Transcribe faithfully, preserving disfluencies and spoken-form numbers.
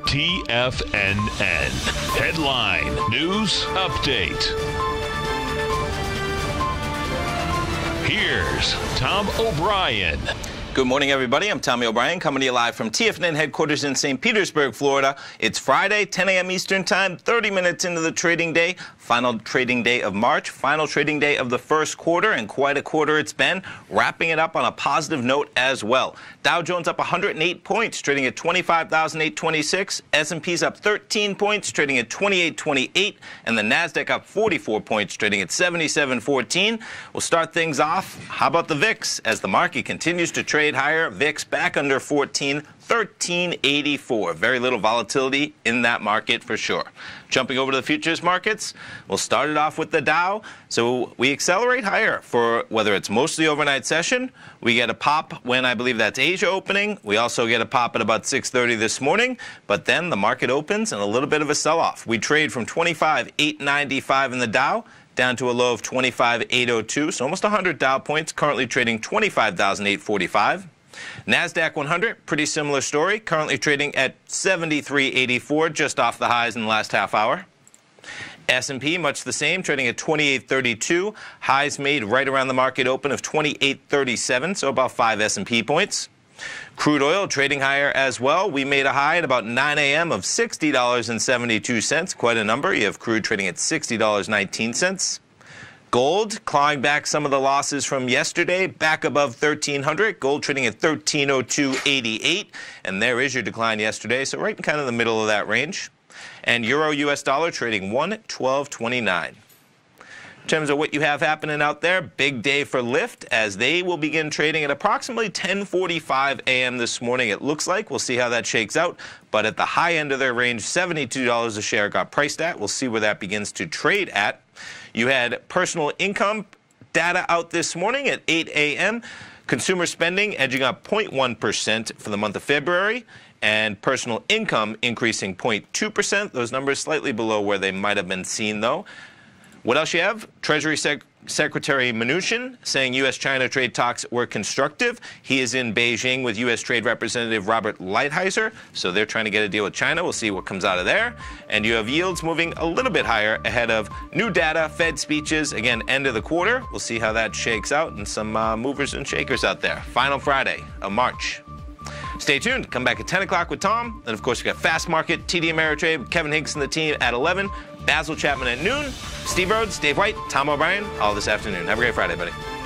T F N N Headline News Update. Here's Tom O'Brien. Good morning, everybody. I'm Tommy O'Brien, coming to you live from T F N N headquarters in Saint Petersburg, Florida. It's Friday, ten a m Eastern Time, thirty minutes into the trading day. Final trading day of March, final trading day of the first quarter, and quite a quarter it's been. Wrapping it up on a positive note as well. Dow Jones up one hundred eight points, trading at twenty-five thousand eight hundred twenty-six. S and P's up thirteen points, trading at twenty-eight twenty-eight. And the NASDAQ up forty-four points, trading at seventy-seven fourteen. We'll start things off. How about the V I X? As the market continues to trade higher, V I X back under fourteen, thirteen eighty-four. Very little volatility in that market for sure. Jumping over to the futures markets, we'll start it off with the Dow. So we accelerate higher for whether it's mostly overnight session. We get a pop when I believe that's Asia opening. We also get a pop at about six thirty this morning. But then the market opens and a little bit of a sell-off. We trade from twenty-five eight ninety-five in the Dow down to a low of twenty-five eight oh two, so almost one hundred Dow points, currently trading twenty-five thousand eight hundred forty-five. NASDAQ one hundred, pretty similar story, currently trading at seventy-three eighty-four, just off the highs in the last half hour. S and P, much the same, trading at twenty-eight thirty-two, highs made right around the market open of twenty-eight thirty-seven, so about five S and P points. Crude oil trading higher as well. We made a high at about nine a m of sixty dollars and seventy-two cents, quite a number. You have crude trading at sixty dollars and nineteen cents. Gold clawing back some of the losses from yesterday, back above thirteen hundred. Gold trading at thirteen oh two eighty-eight, and there is your decline yesterday, so right in kind of the middle of that range. And Euro U S dollar trading one twelve twenty-nine. In terms of what you have happening out there, big day for Lyft as they will begin trading at approximately ten forty-five a m this morning, it looks like. We'll see how that shakes out. But at the high end of their range, seventy-two dollars a share got priced at. We'll see where that begins to trade at. You had personal income data out this morning at eight a m Consumer spending edging up zero point one percent for the month of February, and personal income increasing zero point two percent. Those numbers slightly below where they might have been seen, though. What else you have? Treasury Sec Secretary Mnuchin saying U S China trade talks were constructive. He is in Beijing with U S Trade Representative Robert Lighthizer, so they're trying to get a deal with China. We'll see what comes out of there. And you have yields moving a little bit higher ahead of new data, Fed speeches, again, end of the quarter. We'll see how that shakes out, and some uh, movers and shakers out there. Final Friday of March. Stay tuned. Come back at ten o'clock with Tom. And, of course, we got Fast Market, T D Ameritrade, Kevin Hincks and the team at eleven. Basil Chapman at noon. Steve Rhodes, Dave White, Tom O'Brien, all this afternoon. Have a great Friday, buddy.